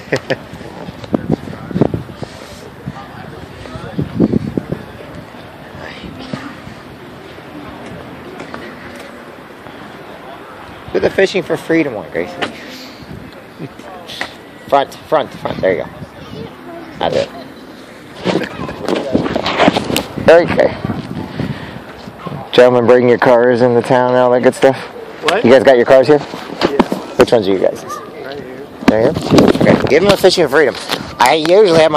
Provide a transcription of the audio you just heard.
Do the fishing for freedom one, Gracie. Front. There you go. That's it. Okay. Gentlemen, bring your cars into town and all that good stuff. What? You guys got your cars here? Yeah. Which ones are you guys? Right here. Right here? Okay. Give them a fishing for freedom. I usually have my